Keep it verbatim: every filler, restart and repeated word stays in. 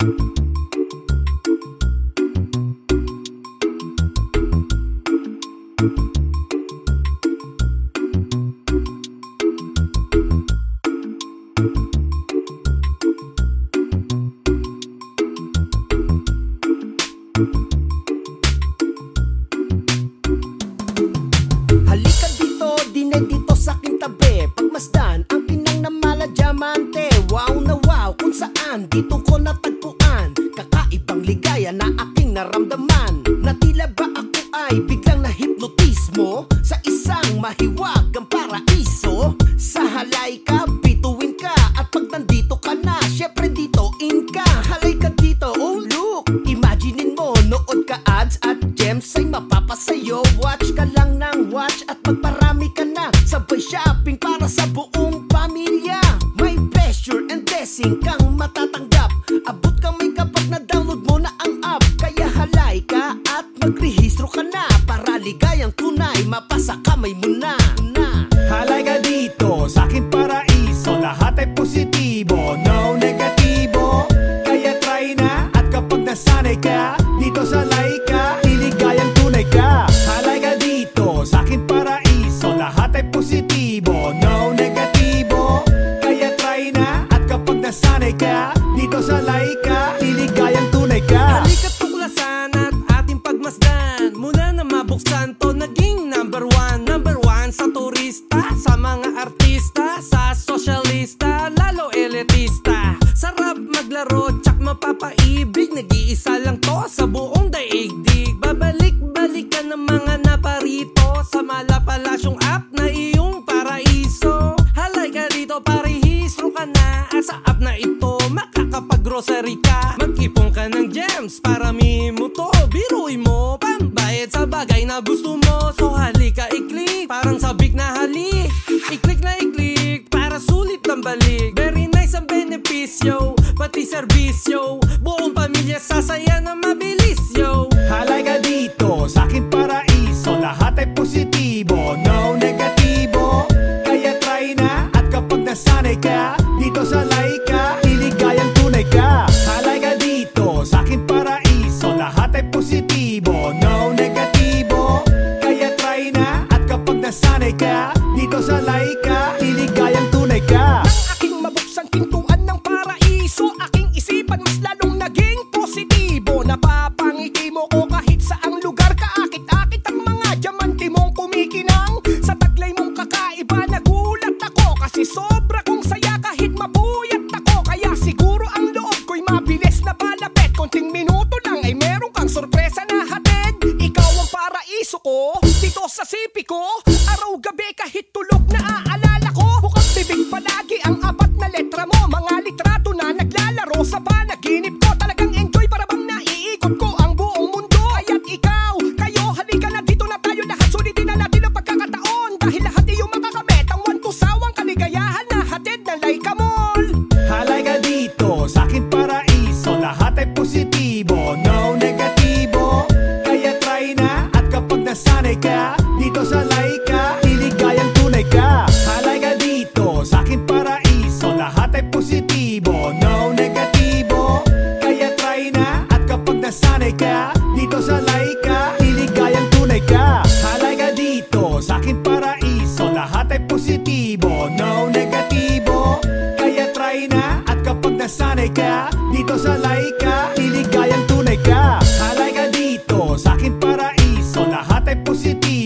Halika dito, dine dito sa aking tabi. Pagmasdan ang pinang na mala diamante. Wow na wow kung saan dito ko natagpuan. Kakaibang ligaya na aking naramdaman. Na tila ba ako ay biglang nahipnotismo sa isang mahiwagang paraiso. Sa halay ka, bituin ka. At pag nandito ka na, syempre dito in ka. Halay ka dito, oh look, imaginein mo, nood ka ads at gems ay mapapasayo. Watch ka lang ng watch at magparami ka na. Sabay shopping para sa buong pamilya. May pleasure and blessing kang matatanggap. Abot kamay kapag na-download mo na ang app. Kaya halay ka at magrehistro ka na. Para ligayang tunay, mapasa kamay mo na, na. Halay ka dito sa aking paraiso. Lahat ay positibo, no negatibo. Kaya try na at kapag nasanay ka dito sa Laika, iligayang tunay ka. Halay ka dito sa aking paraiso. Lahat ay positibo, no negatibo. Kaya try na at kapag nasanay ka dito sa Laika, iligayang tunay ka. Halika tuklasan at ating pagmasdan. Muna na mabuksan to, naging number one. Number one sa turista, sa mga artista, sa sosyalista, lalo elitista. Sarap maglaro, tsak mapapaibig. Nag-iisa lang to sa buong daigdig. Babalik-balikan ng mga naparito sa malapalasyong app na iyong paraiso. Halay ka dito, parehistro ka na. At sa app na ito, makakapag-grocery ka. Mag-ipon ka ng gems, paramihin mo to. Biruin mo, pambayad sa bagay na gusto mo. So halika i-click, parang sabik na halik. I-click na i-click, para sulit ng balik. Very nice ang benepisyo, pati serbisyo. Buong pamilya sasaya na mabilis, yo. Halay ka dito sa aking paraiso. Lahat ay positibo, no negatibo. Kaya try na at kapag nasanay ka dito sa Laika, iligayang tunay ka. Halay ka dito sa aking paraiso. Lahat ay positibo, no negatibo. Kaya try na at kapag nasanay ka dito sa Laika, iligayang tunay ka. Nang aking mabuksan pintuan ng paraiso, aking isipan mas lalong naging positibo. Napapangiti mo ko kahit saang lugar. Kaakit-akit ang mga diamante mong kumikinang. Sa taglay mong kakaiba, nagulat ako. Kasi sobra kong saya kahit mabuyat ako. Kaya siguro ang loob ko'y mabilis na palapit. Konting minuto lang ay meron kang sorpresa na hatid. Ikaw ang paraiso ko, dito sa sipi ko. Araw-gabi kahit tulog na aalala ko. Bukang bibig palagi ang apat na letra mo. Mga litrato na naglalaro sa panaginip ko. Talagang enjoy para bang naiikot ko ang buong mundo. Kaya't ikaw, kayo, halika na dito na tayo lahat. Sulitin na natin ang pagkakataon. Dahil lahat iyong makakamit ang one to sawang kaligayahan na hatid ng Laika Mall. Halay ka dito sa aking paraiso. Lahat ay positibo, no negatibo. Kaya try na at kapag nasanay ka dito sa Laika, iligayang tunay ka. Halay ka dito sa aking paraiso. Lahat ay positibo, no negatibo. Kaya try na at kapag nasanay ka dito sa Laika, iligayang tunay ka. Halay ka dito sa aking paraiso. Lahat ay positibo, no negatibo. Kaya try na at kapag nasanay ka dito sa Laika, iligayang tunay ka. Halay ka dito sa aking paraiso. Lahat ay positibo,